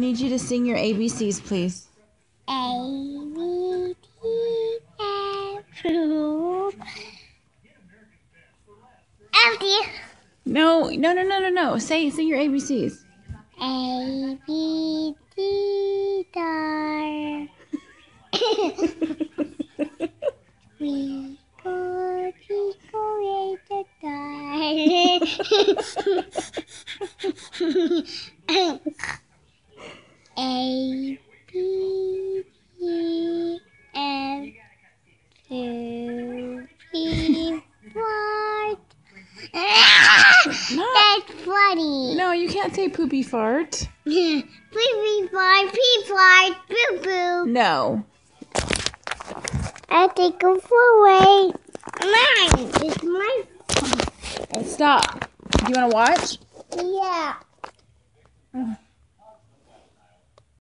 I need you to sing your ABCs, please. A, B, T, F, U, F, No. Sing your ABCs. A, B, C, star. We go to school at the A, B, C, F, U, P, fart. That's funny. No, you can't say poopy fart. Pee fart, pee fart, boo boo. No. I think of away. Mine. It's my Stop. Do you want to watch? yeah.